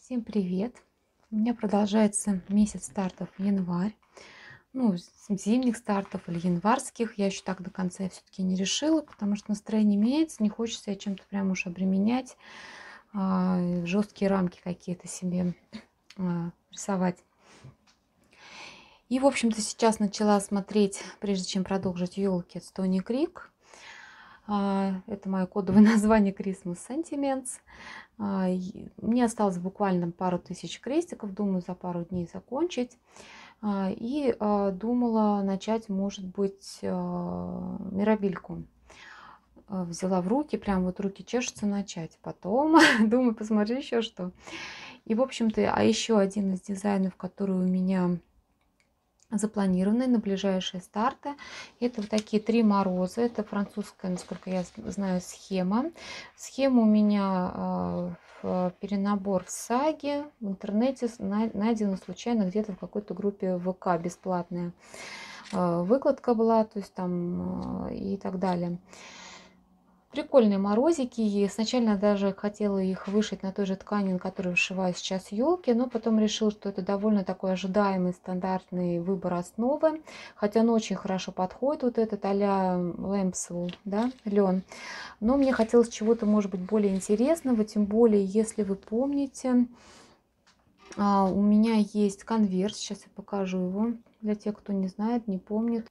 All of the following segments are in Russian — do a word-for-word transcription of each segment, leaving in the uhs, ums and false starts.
Всем привет! У меня продолжается месяц стартов январь. Ну, з- зимних стартов или январских. Я еще так до конца все-таки не решила, потому что настроение меняется. Не хочется я чем-то прям уж обременять, а, жесткие рамки какие-то себе а, рисовать. И, в общем-то, сейчас начала смотреть, прежде чем продолжить елки от Стони Крик. А, Это мое кодовое название Christmas Sentiments. А, и Мне осталось буквально пару тысяч крестиков, думаю, за пару дней закончить. А, И а, думала начать, может быть, а, мирабельку. А, Взяла в руки, прям вот руки чешутся начать. Потом думаю, посмотрю еще что. И, в общем-то, а еще один из дизайнов, который у меня запланированный на ближайшие старты. Это вот такие три мороза. Это французская, насколько я знаю, схема. Схема у меня а, в перенабор в саге. В интернете найдена случайно где-то в какой-то группе ВК бесплатная. А, Выкладка была, то есть там а, и так далее. Прикольные морозики. И сначала даже хотела их вышить на той же ткани, на которой вышиваю сейчас елки, но потом решила, что это довольно такой ожидаемый стандартный выбор основы. Хотя он очень хорошо подходит, вот этот а-ля Лэмпсел, да, лен. Но мне хотелось чего-то, может быть, более интересного, тем более, если вы помните, а, у меня есть конверт. Сейчас я покажу его для тех, кто не знает, не помнит.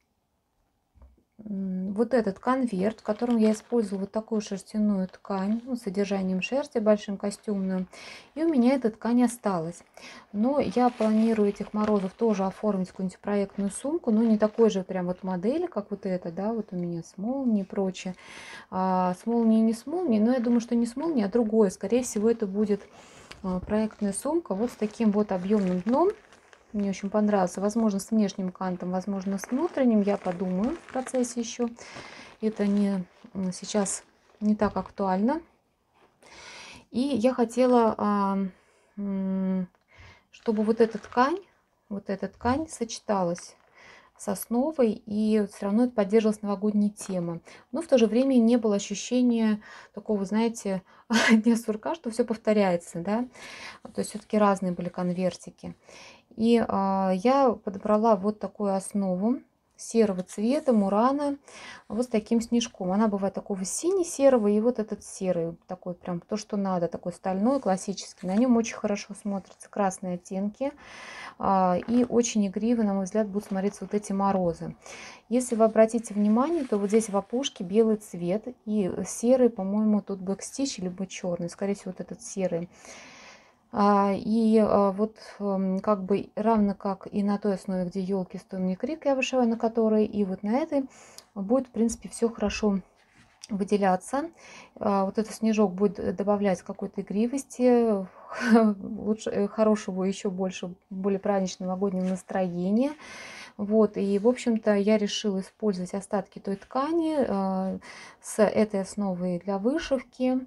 Вот этот конверт, в котором я использую вот такую шерстяную ткань, ну, с содержанием шерсти большим костюмную. И у меня эта ткань осталась. Но я планирую этих морозов тоже оформить какую-нибудь проектную сумку. Ну, не такой же прям вот модели, как вот эта, да, вот у меня с молнией и прочее. А с молнией не с молнией, но я думаю, что не с молнией, а другое. Скорее всего, это будет а, проектная сумка вот с таким вот объемным дном. Мне очень понравился. Возможно, с внешним кантом, возможно, с внутренним. Я подумаю в процессе еще. Это не сейчас не так актуально. И я хотела, а, чтобы вот эта ткань, вот эта ткань сочеталась с основой, и все равно это поддерживалась новогодняя тема. Но в то же время не было ощущения такого, знаете, дня сурка, что все повторяется, да. То есть все-таки разные были конвертики. И а, я подобрала вот такую основу серого цвета, мурана, вот с таким снежком. Она бывает такого сине-серого, и вот этот серый, такой прям то, что надо, такой стальной, классический. На нем очень хорошо смотрятся красные оттенки, а, и очень игриво, на мой взгляд, будут смотреться вот эти морозы. Если вы обратите внимание, то вот здесь в опушке белый цвет, и серый, по-моему, тут бэкстич, либо черный, скорее всего, вот этот серый. А, И а, вот эм, как бы равно как и на той основе, где елки Стони Крик я вышиваю, на которой, и вот на этой будет, в принципе, все хорошо выделяться. А, Вот этот снежок будет добавлять какой-то игривости, лучше, э, хорошего, еще больше, более праздничного новогоднего настроения. Вот, и, в общем-то, я решила использовать остатки той ткани а, с этой основой для вышивки.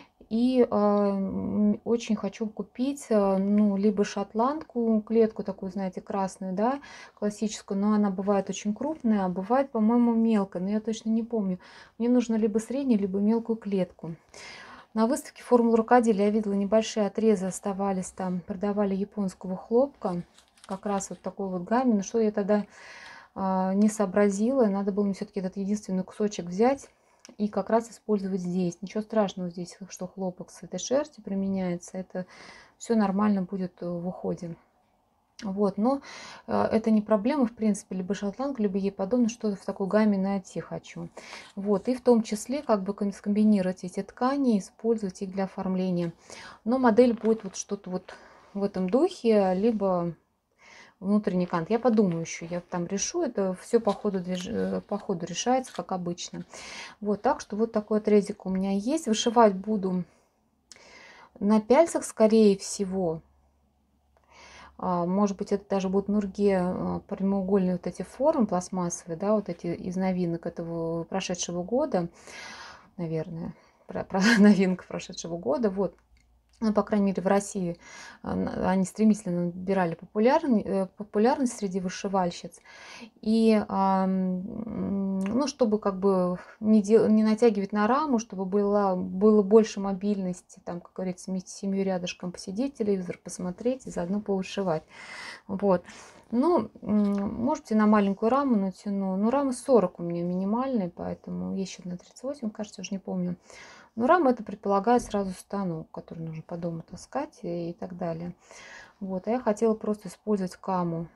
И а, м, очень хочу купить, а, ну, либо шотландку, клетку такую, знаете, красную, да, классическую, но она бывает очень крупная, а бывает, по-моему, мелкая, но я точно не помню. Мне нужно либо среднюю, либо мелкую клетку. На выставке «Формула рукоделия» я видела небольшие отрезы оставались там, продавали японского хлопка, как раз вот такой вот гамме, но что я тогда а, не сообразила, надо было мне все-таки этот единственный кусочек взять и как раз использовать здесь. Ничего страшного здесь, что хлопок с этой шерстью применяется. Это все нормально будет в уходе. Вот, но э, это не проблема, в принципе, либо шотландка, либо ей подобное, что-то в такой гамме найти хочу. Вот, и в том числе, как бы скомбинировать эти ткани, использовать их для оформления. Но модель будет вот что-то вот в этом духе, либо внутренний кант. Я подумаю еще, я там решу, это все по ходу, движ... по ходу решается, как обычно. Вот, так что вот такой отрезик у меня есть. Вышивать буду на пяльцах, скорее всего. А, Может быть, это даже будут нурге а, прямоугольные вот эти формы пластмассовые, да, вот эти из новинок этого прошедшего года, наверное, про, про новинка прошедшего года. Вот. ну, по крайней мере, в России они стремительно набирали популярность, популярность среди вышивальщиц. И, ну, чтобы как бы не, дел, не натягивать на раму, чтобы было, было больше мобильности, там, как говорится, вместе с семьей рядышком посидеть, телевизор посмотреть и заодно повышивать. Вот. Ну, можете на маленькую раму натяну. Ну, рама сорок у меня минимальная, поэтому есть еще на тридцать восемь, кажется, уже не помню. Но рама это предполагает сразу станок, который нужно по дому таскать и, и так далее. Вот, а я хотела просто использовать каму,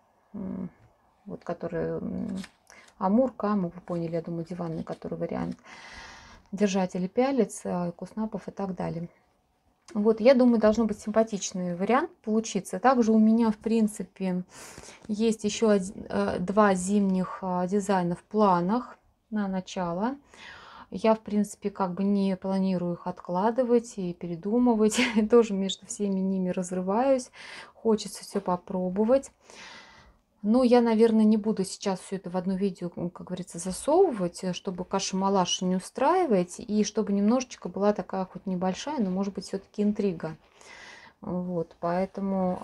вот, который Амур, каму, вы поняли, я думаю, диванный, который вариант. Держатели пялец, куснапов и так далее. Вот, я думаю, должно быть симпатичный вариант получиться. Также у меня, в принципе, есть еще один, два зимних дизайна в планах на начало. Я, в принципе, как бы не планирую их откладывать и передумывать. Тоже между всеми ними разрываюсь. Хочется все попробовать. Но я, наверное, не буду сейчас все это в одно видео, как говорится, засовывать, чтобы кашу-малашу не устраивать. И чтобы немножечко была такая хоть небольшая, но, может быть, все-таки интрига. Вот, поэтому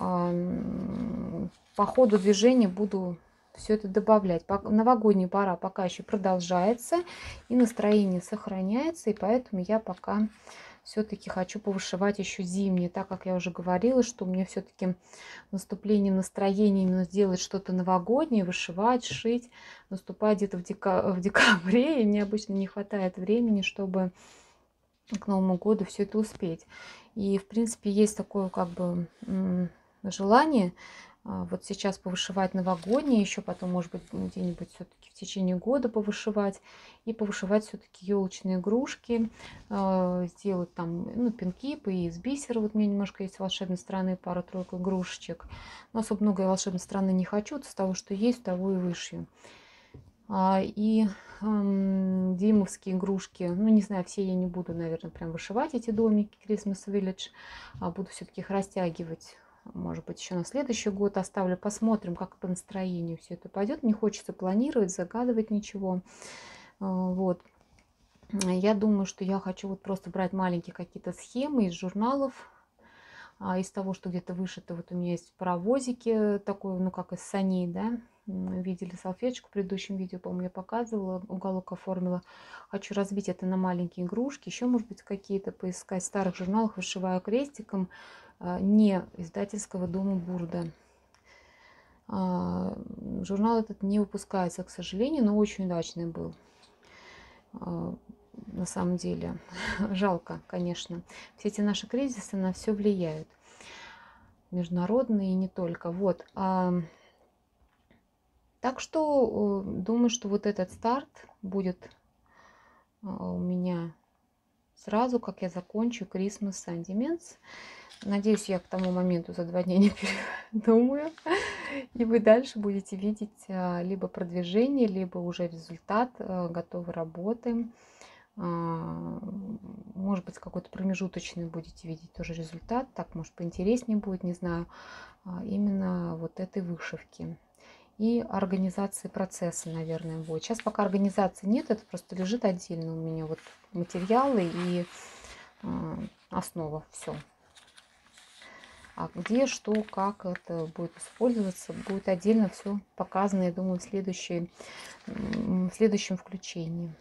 э, по ходу движения буду все это добавлять. Новогодняя пора пока еще продолжается, и настроение сохраняется, и поэтому я пока все-таки хочу повышивать еще зимние, так как я уже говорила, что у меня все-таки наступление настроения именно сделать что-то новогоднее, вышивать, шить, наступает где-то в, дека... в декабре, и мне обычно не хватает времени, чтобы к Новому году все это успеть. И, в принципе, есть такое как бы желание вот сейчас повышивать новогодние, еще потом, может быть, где-нибудь все-таки в течение года повышивать, и повышивать все-таки елочные игрушки, сделать там, ну, пинкипы и из бисера. Вот у меня немножко есть волшебной страны, пара-тройка игрушечек. Но особо много я волшебной страны не хочу, вот с того, что есть, того и вышью. И эм, димовские игрушки, ну, не знаю, все я не буду, наверное, прям вышивать эти домики Christmas Village, а буду все-таки их растягивать. Может быть, еще на следующий год оставлю, посмотрим, как по настроению все это пойдет. Не хочется планировать, загадывать ничего. Вот. Я думаю, что я хочу вот просто брать маленькие какие-то схемы из журналов, из того, что где-то вышито. Вот у меня есть паровозики, такой, ну, как из саней, да. Видели салфеточку в предыдущем видео, по-моему, я показывала, уголок оформила. Хочу разбить это на маленькие игрушки. Еще, может быть, какие-то поискать. В старых журналах вышиваю крестиком, не издательского дома Бурда. Журнал этот не выпускается, к сожалению, но очень удачный был. На самом деле. Жалко, конечно. Все эти наши кризисы на все влияют. Международные и не только. Вот. Так что думаю, что вот этот старт будет у меня сразу, как я закончу Christmas Sentiments. Надеюсь, я к тому моменту за два дня не передумаю. И вы дальше будете видеть либо продвижение, либо уже результат готовой работы. Может быть, какой-то промежуточный будете видеть тоже результат. Так, может, поинтереснее будет, не знаю. Именно вот этой вышивки. И организации процесса, наверное, будет. Сейчас пока организации нет, это просто лежит отдельно у меня вот материалы и э, основа, все. А где, что, как это будет использоваться, будет отдельно все показано, я думаю, в, следующей, в следующем включении.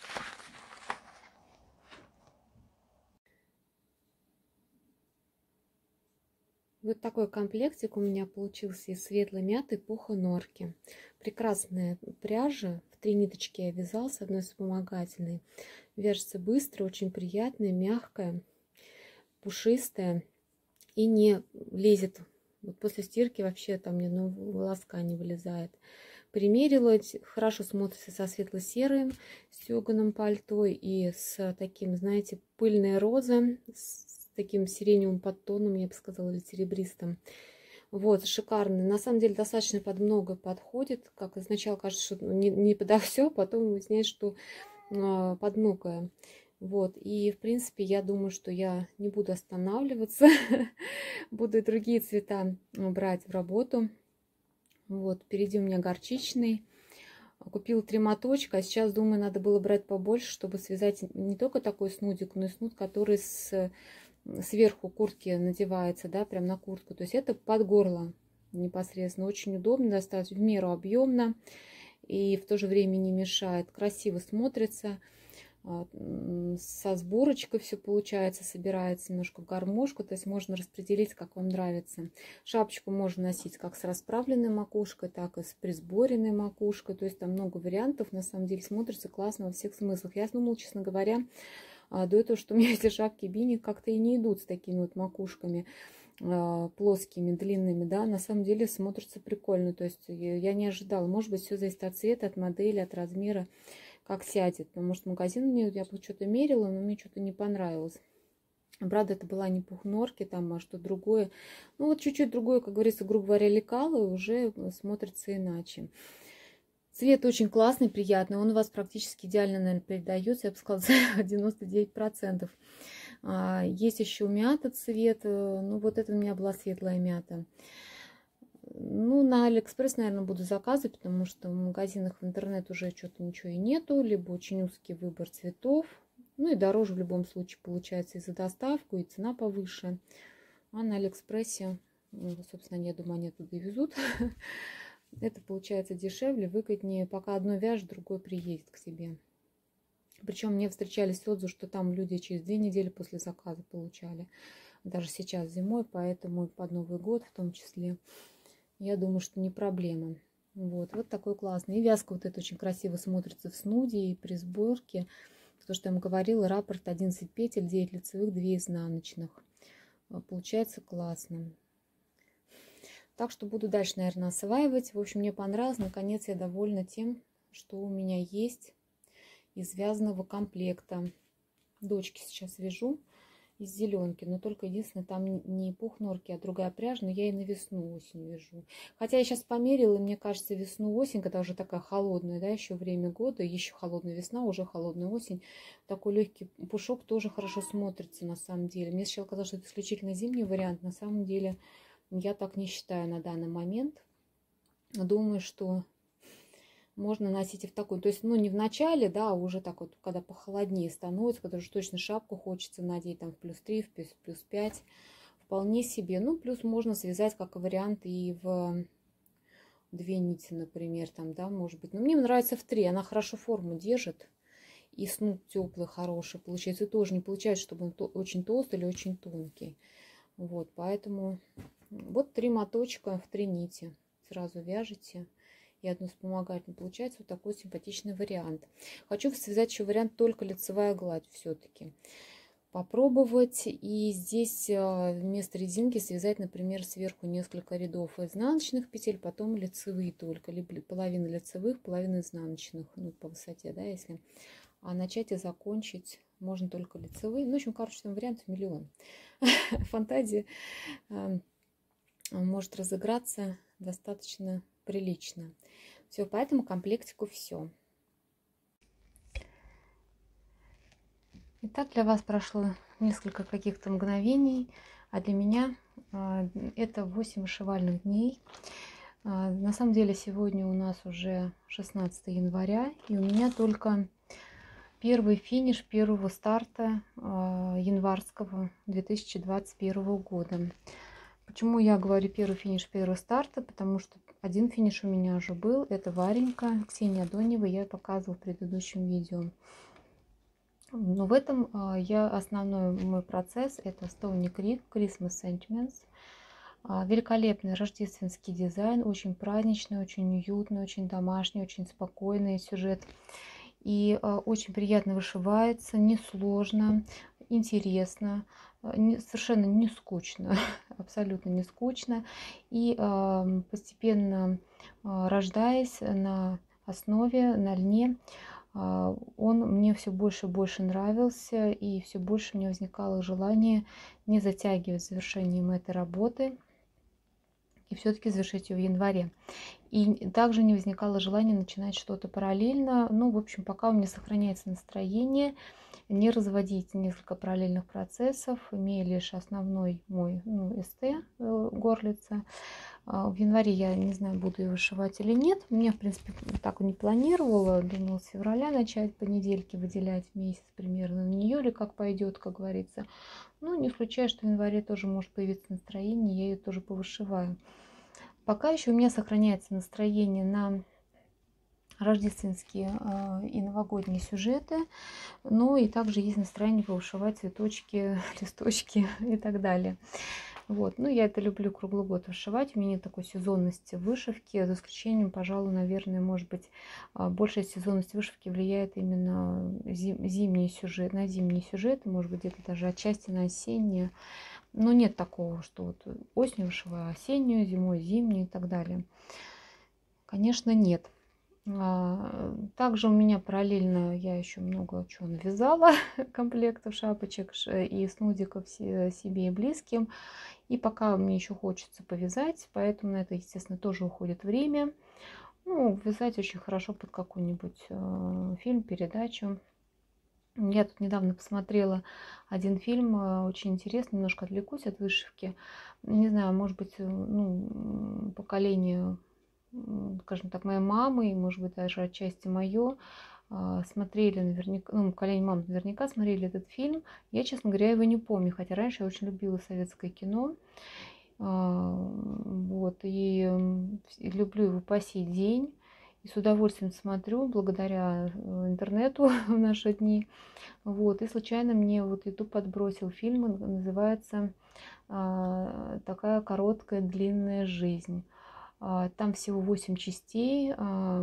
Вот такой комплектик у меня получился из светлой мяты пуха норки. Прекрасная пряжа. В три ниточки я вязала с одной вспомогательной. Вяжется быстро, очень приятная, мягкая, пушистая и не лезет. Вот после стирки вообще там ни одного волоска не вылезает. Примерила, хорошо смотрится со светло-серым стеганым пальто и с таким, знаете, пыльная роза, с таким сиреневым подтоном, я бы сказала, или серебристым. Вот, шикарный. На самом деле достаточно под много подходит. Как сначала кажется, что не, не подо все, потом выясняется, что э, под многое. Вот, и в принципе я думаю, что я не буду останавливаться. Буду и другие цвета брать в работу. Вот, впереди у меня горчичный. Купила три моточка, а сейчас, думаю, надо было брать побольше, чтобы связать не только такой снудик, но и снуд, который с сверху куртки надевается, да, прям на куртку. То есть это под горло непосредственно. Очень удобно, достаточно, в меру объемно и в то же время не мешает. Красиво смотрится. Со сборочкой все получается, собирается немножко в гармошку, то есть можно распределить, как вам нравится. Шапочку можно носить как с расправленной макушкой, так и с присборенной макушкой, то есть там много вариантов, на самом деле смотрится классно во всех смыслах. Я думала, честно говоря, до этого, что у меня эти шапки бини как-то и не идут с такими вот макушками плоскими, длинными, да, на самом деле смотрится прикольно, то есть я не ожидала, может быть, все зависит от цвета, от модели, от размера, как сядет, потому что магазин мне, я что-то мерила, но мне что-то не понравилось. Правда, это была не пух норки, там, а что другое. Ну, вот чуть-чуть другое, как говорится, грубо говоря, лекало, уже смотрится иначе. Цвет очень классный, приятный, он у вас практически идеально, наверное, передается, я бы сказала, девяносто девять процентов. Есть еще мята цвет, ну, вот это у меня была светлая мята. Ну, на Алиэкспресс, наверное, буду заказывать, потому что в магазинах в интернет уже что-то ничего и нету, либо очень узкий выбор цветов. Ну и дороже в любом случае получается и за доставку, и цена повыше. А на Алиэкспрессе, ну, собственно, я думаю, они оттуда и везут. Это получается дешевле, выгоднее. Пока одно вяжет, другое приедет к себе. Причем мне встречались отзывы, что там люди через две недели после заказа получали. Даже сейчас зимой, поэтому под Новый год в том числе. Я думаю, что не проблема. Вот, вот такой классный. И вязка вот эта очень красиво смотрится в снуде и при сборке. То, что я вам говорила, раппорт одиннадцать петель, девять лицевых, две изнаночных. Получается классно. Так что буду дальше, наверное, осваивать. В общем, мне понравилось. Наконец я довольна тем, что у меня есть из вязаного комплекта. Дочки сейчас вяжу из зеленки, но только единственное, там не пух норки, а другая пряжа, но я и на весну-осень вяжу. Хотя я сейчас померила, и мне кажется, весну-осень, когда уже такая холодная, да, еще время года, еще холодная весна, уже холодная осень, такой легкий пушок тоже хорошо смотрится на самом деле. Мне сначала казалось, что это исключительно зимний вариант, на самом деле я так не считаю на данный момент. Думаю, что можно носить и в такой, то есть, ну, не в начале, да, а уже так вот, когда похолоднее становится, когда уже точно шапку хочется надеть, там, в плюс три, в плюс, плюс пять, вполне себе. Ну, плюс можно связать, как вариант, и в две нити, например, там, да, может быть. Но мне нравится в три, она хорошо форму держит, и снуд теплый, хороший получается, и тоже не получается, чтобы он очень толстый или очень тонкий. Вот, поэтому вот три моточка в три нити сразу вяжете. И одну вспомогательную. Получается вот такой симпатичный вариант. Хочу связать еще вариант только лицевая гладь все-таки. Попробовать. И здесь вместо резинки связать, например, сверху несколько рядов изнаночных петель, потом лицевые только. Либо половина лицевых, половина изнаночных. Ну, по высоте, да, если. А начать и закончить можно только лицевые. Ну, в общем, короче, там вариантов миллион. Фантазия может разыграться достаточно прилично. Все, по этому комплектику все. Итак, для вас прошло несколько каких-то мгновений, а для меня э, это восемь вышивальных дней. Э, на самом деле сегодня у нас уже шестнадцатое января, и у меня только первый финиш первого старта э, январского две тысячи двадцать первого года. Почему я говорю первый финиш первого старта? Потому что один финиш у меня уже был. Это Варенька, Ксения Донева. Я показывала в предыдущем видео. Но в этом я основной мой процесс это Stony Creek Christmas Sentiments. Великолепный рождественский дизайн. Очень праздничный, очень уютный, очень домашний, очень спокойный сюжет. И очень приятно вышивается, несложно, интересно. Совершенно не скучно, абсолютно не скучно. И э, постепенно э, рождаясь на основе, на льне, э, он мне все больше и больше нравился. И все больше у меня возникало желание не затягивать завершением этой работы. И все-таки завершить ее в январе. И также не возникало желания начинать что-то параллельно. Ну, в общем, пока у меня сохраняется настроение, не разводить несколько параллельных процессов, имея лишь основной мой, ну, СТ, э, горлица. А, В январе я не знаю, буду ее вышивать или нет. У меня, в принципе, так и не планировала. Думала с февраля начать по недельке выделять месяц примерно на нее, или как пойдет, как говорится. Ну, не исключаю, что в январе тоже может появиться настроение, я ее тоже повышиваю. Пока еще у меня сохраняется настроение на рождественские э, и новогодние сюжеты. Ну и также есть настроение повышивать цветочки, листочки и так далее. Вот. Ну, я это люблю круглый год вышивать. У меня нет такой сезонности вышивки. За исключением, пожалуй, наверное, может быть, а, большая сезонность вышивки влияет именно зим, зимние сюжеты, на зимние сюжеты, может быть, где-то даже отчасти на осенние. Но нет такого, что вот осенью вышиваю осеннюю, зимой зимнюю и так далее. Конечно, нет. А, Также у меня параллельно я еще много чего навязала, комплектов шапочек ш- и снудиков се- себе и близким. И пока мне еще хочется повязать, поэтому на это, естественно, тоже уходит время. Ну, вязать очень хорошо под какой-нибудь э, фильм, передачу. Я тут недавно посмотрела один фильм, э, очень интересный, немножко отвлекусь от вышивки. Не знаю, может быть, э, ну, м, поколение, м, скажем так, моей мамы, и, может быть, даже отчасти мое, смотрели наверняка, ну, поколение мам наверняка смотрели этот фильм. Я, честно говоря, его не помню, хотя раньше я очень любила советское кино. А, Вот, и м, и люблю его по сей день. И с удовольствием смотрю благодаря э, интернету в наши дни. Вот, и случайно мне вот YouTube подбросил фильм, он называется а, «Такая короткая длинная жизнь». А, Там всего восемь частей. а,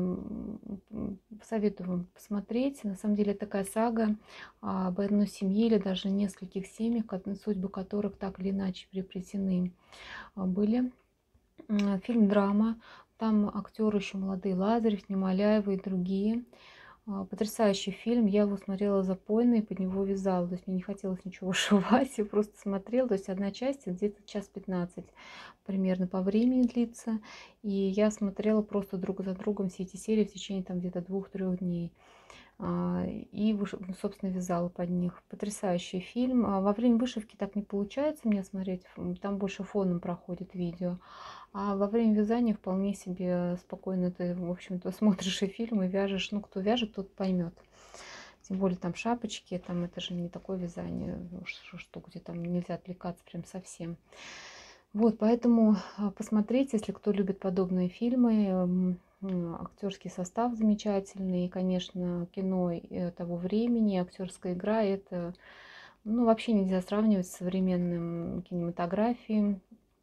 м, Советую вам посмотреть. На самом деле такая сага а, об одной семье или даже нескольких семьях, ко- судьбы которых так или иначе переплетены а, были. М, Фильм драма. Там актеры еще молодые, Лазарев, Немоляева и другие. А, Потрясающий фильм. Я его смотрела запойно и под него вязала. То есть мне не хотелось ничего вышивать, я просто смотрела. То есть одна часть где-то час пятнадцать примерно по времени длится. И я смотрела просто друг за другом все эти серии в течение там где-то двух-трех дней. А, И, выш- ну, собственно, вязала под них. Потрясающий фильм. А Во время вышивки так не получается мне смотреть. м, Там больше фоном проходит видео. А во время вязания вполне себе спокойно ты, в общем-то, смотришь и фильм, и вяжешь. Ну, кто вяжет, тот поймет. Тем более там шапочки, там это же не такое вязание, ну, что, что где там нельзя отвлекаться прям совсем. Вот, поэтому а, посмотрите, если кто любит подобные фильмы. м, м, Актерский состав замечательный, и, конечно, кино э, того времени, актерская игра, это, ну, вообще нельзя сравнивать с современным кинематографией.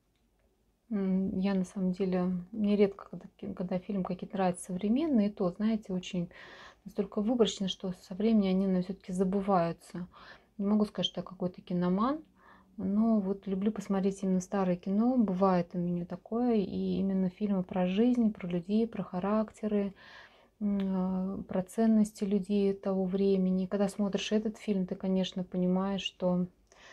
М, Я на самом деле нередко, когда, ки- когда фильм какие-то нравятся современные, то, знаете, очень настолько выборочно, что со временем они, наверное, все-таки забываются. Не могу сказать, что я какой-то киноман, но вот люблю посмотреть именно старое кино. Бывает у меня такое, и именно фильмы про жизнь, про людей, про характеры, м, а, про ценности людей того времени. Когда смотришь этот фильм, ты, конечно, понимаешь, что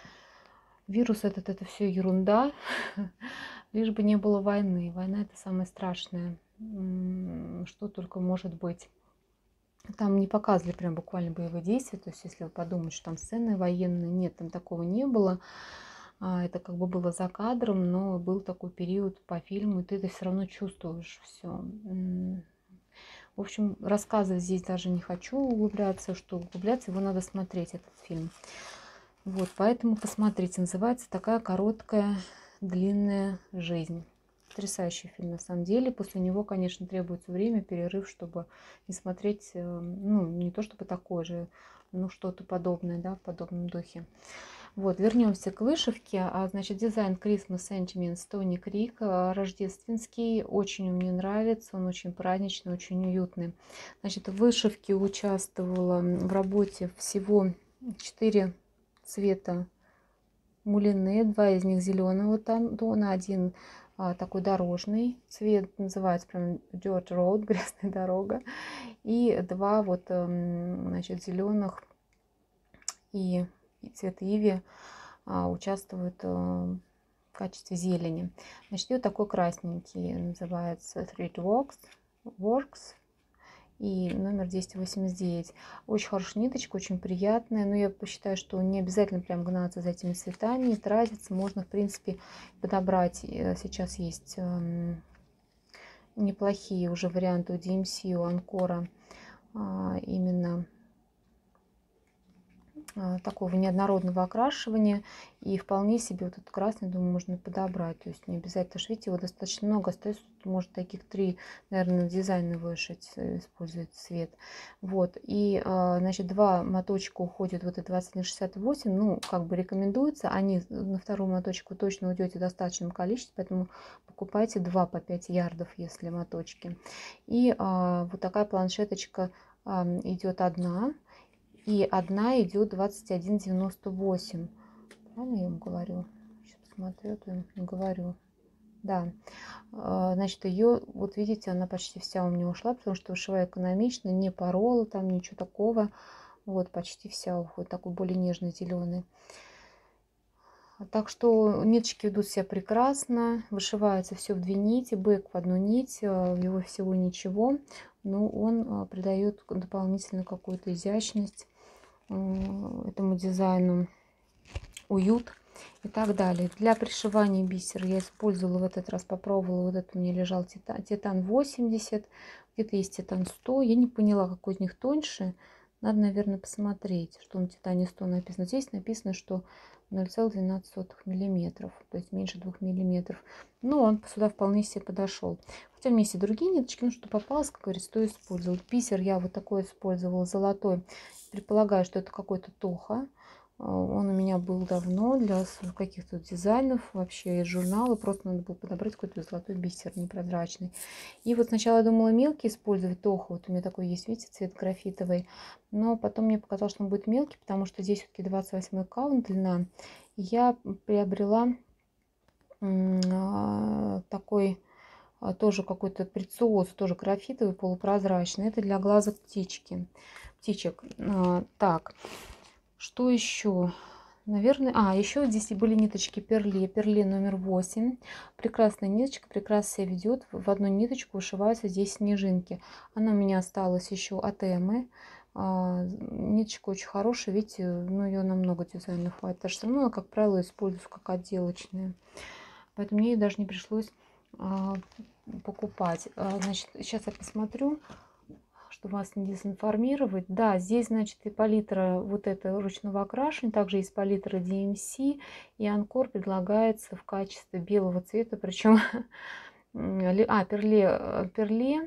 вирус этот — это все ерунда, лишь бы не было войны. Война — это самое страшное, м, что только может быть. Там не показывали прям буквально боевые действия, то есть если вы подумаете, что там сцены военные, нет, там такого не было. А, Это как бы было за кадром, но был такой период по фильму, и ты это все равно чувствуешь все. В общем, рассказывать здесь даже не хочу углубляться, что углубляться, его надо смотреть, этот фильм. Вот, поэтому посмотрите, называется «Такая короткая длинная жизнь». Потрясающий фильм на самом деле. После него, конечно, требуется время, перерыв, чтобы не смотреть, э, ну, не то чтобы такое же, ну, что-то подобное, да, в подобном духе. Вот, вернемся к вышивке. А, значит, дизайн Christmas Sentiments Тони Крик, а, рождественский, очень мне нравится, он очень праздничный, очень уютный. Значит, в вышивке участвовала в работе всего четыре цвета мулины, два из них зеленого тона, один а, такой дорожный цвет, называется прям Dirt Road, грязная дорога, и два вот, эм, значит, зеленых и, и цвет иви а, участвуют э, в качестве зелени. Значит, и вот такой красненький называется Thread Works, Works и номер двести восемьдесят девять. Очень хорошая ниточка, очень приятная, но я посчитаю, что не обязательно прям гнаться за этими цветами, тратиться. Можно, в принципе, подобрать. Сейчас есть неплохие уже варианты у ди эм си, у Анкора, именно такого неоднородного окрашивания, и вполне себе вот этот красный, думаю, можно подобрать, то есть не обязательно, потому что видите, его достаточно много остается, может таких три, наверное, дизайна вышить, использовать цвет. Вот, и значит два моточка уходит вот это двадцать один шестьдесят восемь, ну как бы рекомендуется, они на вторую моточку точно уйдете в достаточном количестве, поэтому покупайте два по пять ярдов, если моточки. И а, вот такая планшеточка а, идет одна. И одна идет двадцать один девяносто восемь. Правильно я ему говорю? Сейчас посмотрю, то я не говорю. Да. Значит, ее, вот видите, она почти вся у меня ушла, потому что вышиваю экономично, не порола там, ничего такого. Вот, почти вся уходит, такой более нежный зеленый. Так что ниточки ведут себя прекрасно, вышивается все в две нити, бэк в одну нить, его всего ничего, но он придает дополнительно какую-то изящность этому дизайну, уют и так далее. Для пришивания бисера я использовала в этот раз, попробовала, вот это у меня лежал титан, титан восемьдесят, где-то есть титан сто, я не поняла, какой из них тоньше, надо, наверное, посмотреть, что на титане сто написано. Здесь написано, что ноль целых двенадцать сотых миллиметров, то есть меньше двух миллиметров. Но он сюда вполне себе подошел. Хотя у меня есть и другие ниточки, ну что попалось, как говорится, то использовал. Бисер я вот такой использовала, золотой. Предполагаю, что это какой-то Тоха. Он у меня был давно для каких-то дизайнов, вообще из журнала. Просто надо было подобрать какой-то золотой бисер непрозрачный. И вот сначала я думала мелкий использовать, Тоху. Вот у меня такой есть, видите, цвет графитовый. Но потом мне показалось, что он будет мелкий, потому что здесь все-таки двадцать восемь каунт длина. Я приобрела такой тоже какой-то прециоз, тоже графитовый, полупрозрачный. Это для глаза птички. Птичек. Так, что еще? Наверное, а, еще здесь были ниточки Перле, Перле номер восемь. Прекрасная ниточка, прекрасно себя ведет. В одну ниточку вышиваются здесь снежинки. Она у меня осталась еще от Эммы. А, ниточка очень хорошая, видите, ну ее на много дизайнов хватит. Потому что, ну, как правило, используется как отделочная. Поэтому мне даже не пришлось а, покупать. А, значит, сейчас я посмотрю, чтобы вас не дезинформировать. Да, здесь, значит, и палитра вот это ручного окрашивания, также есть палитра ди эм си, и Анкор предлагается в качестве белого цвета, причем, а, перле, перле,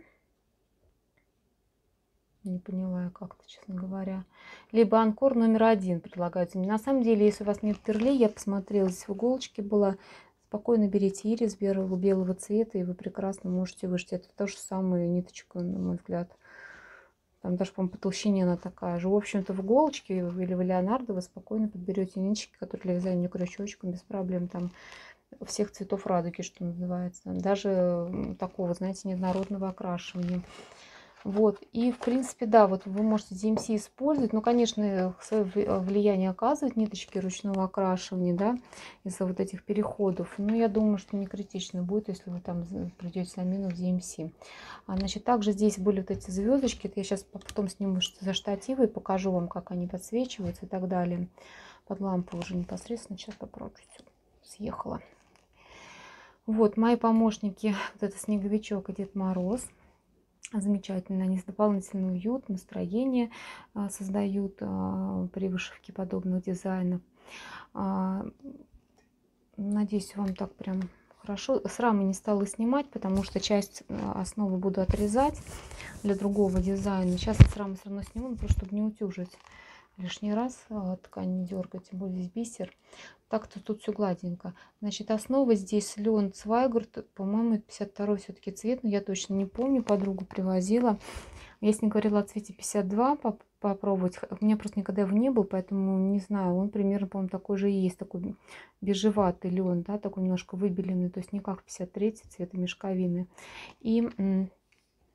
не поняла я как-то, честно говоря, либо Анкор номер один предлагается. На самом деле, если у вас нет перле, я посмотрела, здесь в иголочке была, спокойно берите ирис белого, белого цвета, и вы прекрасно можете вышить. Это то же самое ниточка, на мой взгляд. Там даже, по-моему, по толщине она такая же. В общем-то, в иголочке или в Леонардо вы спокойно подберете ниточки, которые для вязания крючочком без проблем. Там всех цветов радуги, что называется. Даже такого, знаете, неоднородного окрашивания. Вот. И, в принципе, да, вот вы можете ди эм си использовать. Ну, конечно, свое влияние оказывают ниточки ручного окрашивания, да, из-за вот этих переходов. Но я думаю, что не критично будет, если вы там придете на минус ди эм си. А, значит, также здесь были вот эти звездочки. Это я сейчас потом сниму за штативы и покажу вам, как они подсвечиваются и так далее. Под лампу уже непосредственно. Сейчас попробую. Съехала. Вот, мои помощники. Вот это снеговичок и Дед Мороз. Замечательно, они дополнительный уют, настроение а, создают а, при вышивке подобных дизайнов. А, надеюсь, вам так прям хорошо. С рамы не стала снимать, потому что часть основы буду отрезать для другого дизайна. Сейчас я с рамы все равно сниму, просто чтобы не утюжить лишний раз, а, ткань не дергать, тем более здесь бисер. Так-то тут все гладенько. Значит, основа здесь лен Цвайгурт, по-моему, пятьдесят второй все-таки цвет, но я точно не помню, подругу привозила. Я с ней говорила о цвете пятьдесят два поп попробовать. У меня просто никогда его не был, поэтому не знаю. Он примерно, по-моему, такой же и есть, такой бежеватый лен, да, такой немножко выбеленный, то есть не как пятьдесят третий цвета мешковины. И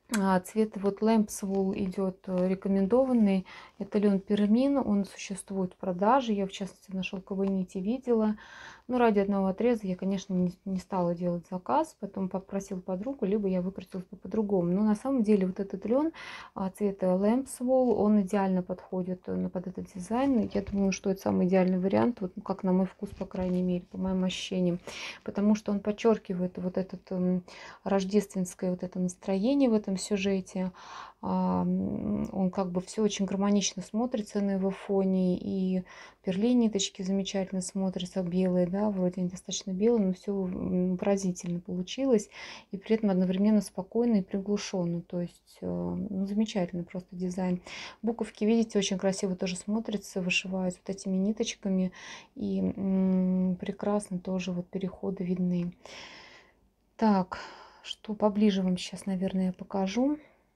А, цвет вот Lamps Wool идет э, рекомендованный. Это лен Пермин, он существует в продаже. Я, в частности, на шелковой нити видела. Но ради одного отреза я, конечно, не, не стала делать заказ. Потом попросила подругу, либо я выкрутилась бы по-другому. Но на самом деле вот этот лен а, цвета Lamps Wool, он идеально подходит э, под этот дизайн. Я думаю, что это самый идеальный вариант, вот, ну, как на мой вкус, по крайней мере, по моим ощущениям. Потому что он подчеркивает вот этот эм, рождественское вот это настроение в этом сюжете. А, Он как бы все очень гармонично смотрится на его фоне. И перли ниточки замечательно смотрятся, белые, да, вроде они достаточно белые, но все поразительно получилось. И при этом одновременно спокойно и приглушенно. То есть э, ну, замечательный просто дизайн. Буковки, видите, очень красиво тоже смотрятся, вышиваются вот этими ниточками. И м, прекрасно тоже вот переходы видны. Так, что поближе вам сейчас, наверное, я покажу.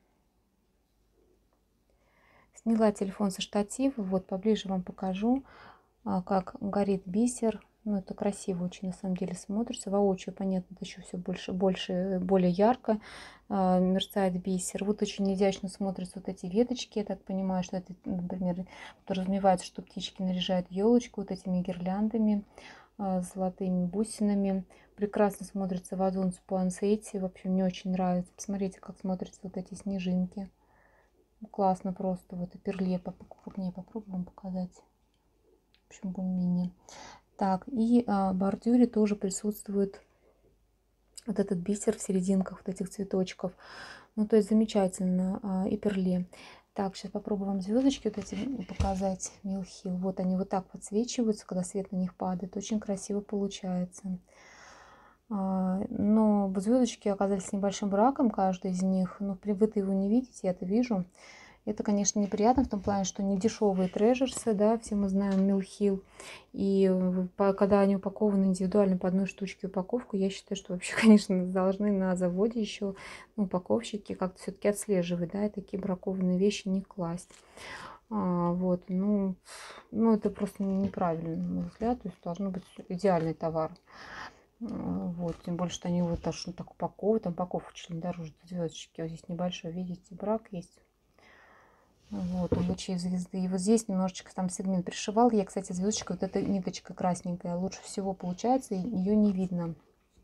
Сняла телефон со штатива, вот поближе вам покажу, а, как горит бисер. Ну, это красиво очень, на самом деле, смотрится. Воочию, понятно, это еще все больше, больше, более ярко а, мерцает бисер. Вот очень изящно смотрятся вот эти веточки. Я так понимаю, что это, например, подразумевается, что птички наряжают елочку вот этими гирляндами, а, с золотыми бусинами. Прекрасно смотрится вазон с пуансетти. Вообще мне очень нравится. Посмотрите, как смотрятся вот эти снежинки. Классно просто. Вот и перле покрупнее попробуем показать. В общем, более-менее. Так, и а, в бордюре тоже присутствует вот этот бисер в серединках вот этих цветочков. Ну, то есть замечательно. А, и перле. Так, сейчас попробую вам звездочки вот эти показать. Милхил. Вот они вот так подсвечиваются, когда свет на них падает. Очень красиво получается. А, но звездочки оказались с небольшим браком, каждый из них. Но вы-то его не видите, я это вижу. Это, конечно, неприятно в том плане, что не дешевые трежерсы, да, все мы знаем Милхил. И когда они упакованы индивидуально по одной штучке упаковку, я считаю, что вообще, конечно, должны на заводе еще ну, упаковщики как-то все-таки отслеживать, да, и такие бракованные вещи не класть. А, вот, ну, ну, это просто неправильно, на мой взгляд, то есть должен быть идеальный товар. Вот, тем более, что они вот даже так упаковывают, там упаковка чуть ли дороже звездочки. Вот здесь небольшой, видите, брак есть. Вот, у лучей звезды. И вот здесь немножечко там сегмент пришивал. Я, кстати, звездочка, вот эта ниточка красненькая, лучше всего получается, ее не видно.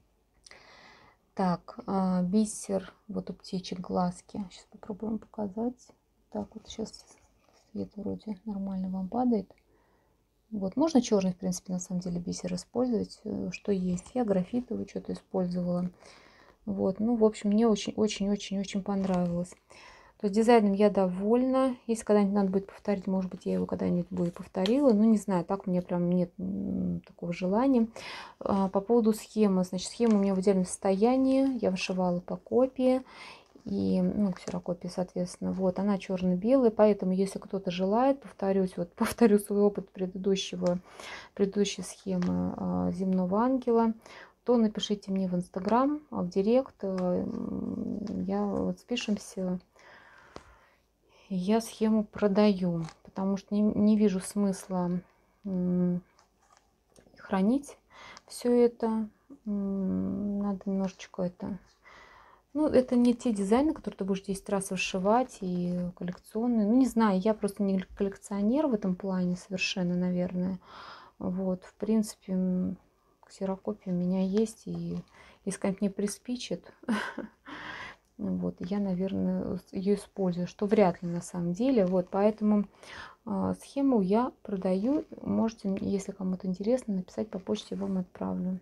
Так, бисер, вот у птичек глазки. Сейчас попробуем показать. Так, вот сейчас свет вроде нормально вам падает. Вот, можно черный, в принципе, на самом деле бисер использовать, что есть. Я графитовый что-то использовала. Вот, ну, в общем, мне очень-очень-очень-очень понравилось. То есть дизайном я довольна. Если когда-нибудь надо будет повторить, может быть, я его когда-нибудь бы и повторила. Ну, не знаю, так у меня прям нет такого желания. По поводу схемы. Значит, схема у меня в идеальном состоянии. Я вышивала по копии. И, ну, ксерокопии, соответственно. Вот, она черно-белая. Поэтому, если кто-то желает, повторюсь, вот повторю свой опыт предыдущего, предыдущей схемы земного ангела, то напишите мне в Инстаграм, в Директ. Я вот спишемся. Я схему продаю, потому что не, не вижу смысла хранить все это. Надо немножечко это... Ну, это не те дизайны, которые ты будешь десять раз вышивать, и коллекционные. Ну, не знаю, я просто не коллекционер в этом плане совершенно, наверное. Вот, в принципе, ксерокопия у меня есть, и если как не приспичит... Вот, я, наверное, ее использую, что вряд ли на самом деле. Вот, поэтому э, схему я продаю. Можете, если кому-то интересно, написать по почте, вам отправлю.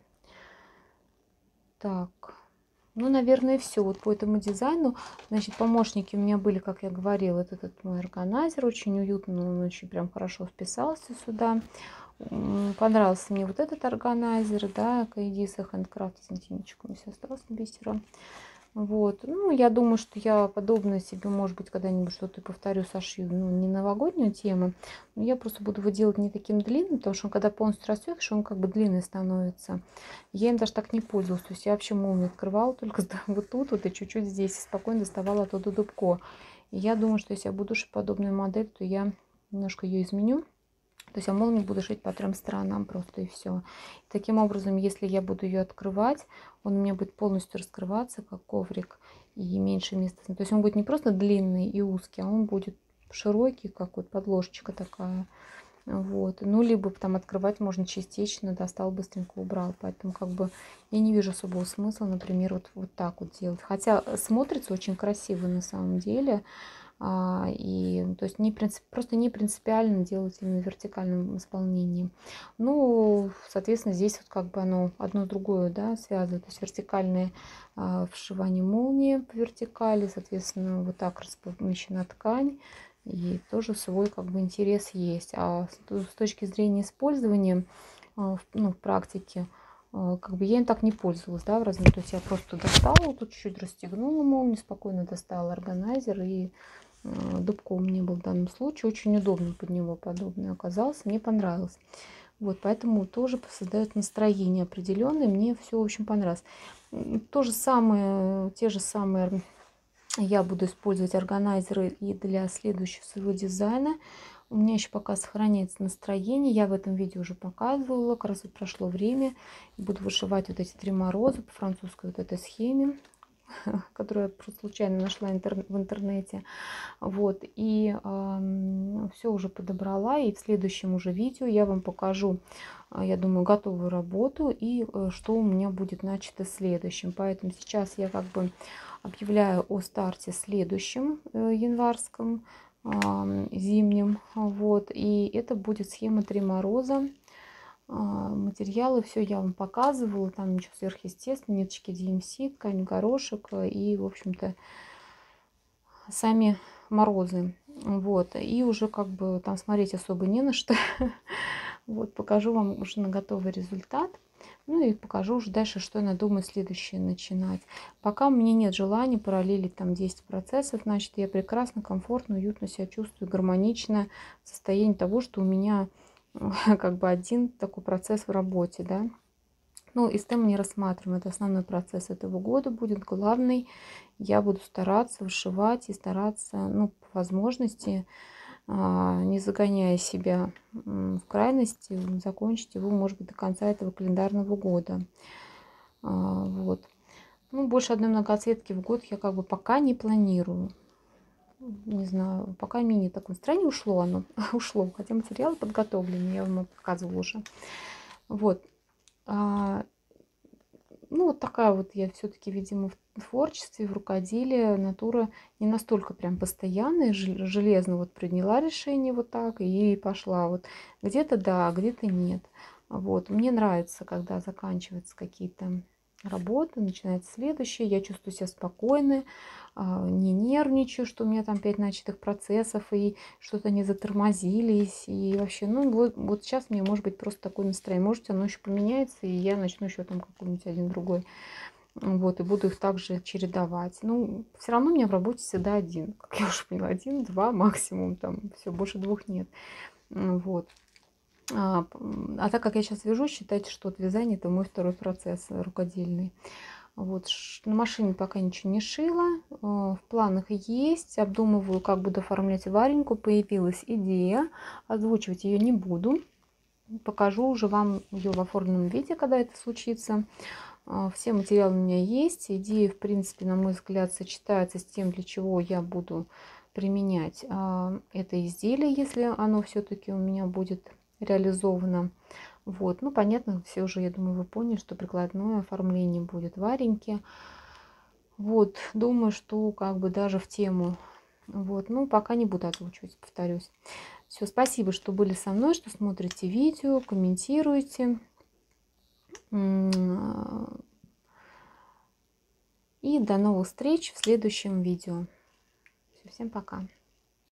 Так, ну, наверное, все. Вот по этому дизайну, значит, помощники у меня были, как я говорила, вот этот мой органайзер, очень уютно, он очень прям хорошо вписался сюда. Понравился мне вот этот органайзер, да, Каэдиса Handcraft, сантиметричек у меня осталось на бисера. Вот, ну, я думаю, что я подобное себе, может быть, когда-нибудь что-то повторю, сошью, ну, не новогоднюю тему, но я просто буду его делать не таким длинным, потому что он, когда полностью растет, что он как бы длинный становится. Я им даже так не пользовалась, то есть я вообще молнию открывала только вот тут, вот и чуть-чуть здесь, и спокойно доставала оттуда дубко. И я думаю, что если я буду шить подобную модель, то я немножко ее изменю. То есть я молнию буду шить по трем сторонам просто, и все. Таким образом, если я буду ее открывать, он у меня будет полностью раскрываться, как коврик. и меньше места. То есть он будет не просто длинный и узкий, а он будет широкий, как вот подложечка такая. Вот. Ну, либо там открывать можно частично, достал, быстренько убрал. Поэтому как бы я не вижу особого смысла, например, вот, вот так вот делать. Хотя смотрится очень красиво на самом деле. А, и то есть не принцип, просто не принципиально делать именно в вертикальном исполнении. Ну, соответственно, здесь вот как бы оно одно с другое, да, связано. То есть вертикальное а, вшивание молнии по вертикали, соответственно, вот так размещена ткань. И тоже свой как бы интерес есть. А с, с точки зрения использования а, в, ну, в практике, а, как бы я им так не пользовалась, да, в размере. То есть я просто достала, тут чуть-чуть расстегнула молнию, спокойно достала органайзер и дубко у меня был в данном случае. Очень удобно под него подобный оказался. Мне понравилось. Вот, поэтому тоже создает настроение определенное. Мне все, в общем, понравилось. То же самое, те же самые я буду использовать органайзеры и для следующего своего дизайна. У меня еще пока сохраняется настроение. Я в этом видео уже показывала. Как раз вот прошло время. Буду вышивать вот эти три мороза по французской вот этой схеме, которую я просто случайно нашла интер в интернете. Вот, и э, все уже подобрала. И в следующем уже видео я вам покажу, я думаю, готовую работу и э, что у меня будет начато следующим. Поэтому сейчас я как бы объявляю о старте следующем э, январском, э, зимнем. Вот, и это будет схема три мороза. Материалы, все я вам показывала, там ничего сверхъестественного, ниточки ди эм си, ткань горошек и, в общем-то, сами морозы. Вот, и уже как бы там смотреть особо не на что. Вот, покажу вам уже на готовый результат. Ну и покажу уже дальше, что я надумаю следующее начинать. Пока у меня нет желания параллелить там десять процессов, значит, я прекрасно, комфортно, уютно себя чувствую, гармонично в состоянии того, что у меня как бы один такой процесс в работе, да. Ну, и эс тэ эм мы не рассматриваем, это основной процесс этого года будет, главный. Я буду стараться вышивать и стараться, ну, по возможности, не загоняя себя в крайности, закончить его, может быть, до конца этого календарного года. Вот. Ну, больше одной многоцветки в год я как бы пока не планирую. Не знаю, пока менее такое настроение ушло оно, ушло, хотя материалы подготовлены, я вам показывала уже. Вот. Ну, вот такая вот я все-таки, видимо, в творчестве, в рукоделии натура не настолько прям постоянная, железно вот приняла решение вот так и пошла. Вот где-то да, где-то нет. Вот. Мне нравится, когда заканчиваются какие-то работы, начинается следующее, я чувствую себя спокойно, не нервничаю, что у меня там пять начатых процессов и что-то не затормозились. И вообще, ну вот, вот сейчас мне может быть просто такое настроение. Может, оно еще поменяется, и я начну еще там какой-нибудь один другой. Вот, и буду их также чередовать. Ну, все равно у меня в работе всегда один. Как я уже поняла, один, два максимум. Там все, больше двух нет. Вот. А, а так как я сейчас вяжу, считайте, что вот вязание это мой второй процесс рукодельный. Вот, на машине пока ничего не шила, в планах есть, обдумываю, как буду оформлять Вареньку, появилась идея, озвучивать ее не буду, покажу уже вам ее в оформленном виде, когда это случится. Все материалы у меня есть, идея, в принципе, на мой взгляд, сочетается с тем, для чего я буду применять это изделие, если оно все-таки у меня будет реализовано. Вот, ну, понятно, все уже, я думаю, вы поняли, что прикладное оформление будет Вареньки. Вот, думаю, что как бы даже в тему. Вот, ну, пока не буду озвучивать, повторюсь. Все, спасибо, что были со мной, что смотрите видео, комментируете. И до новых встреч в следующем видео. Все, всем пока.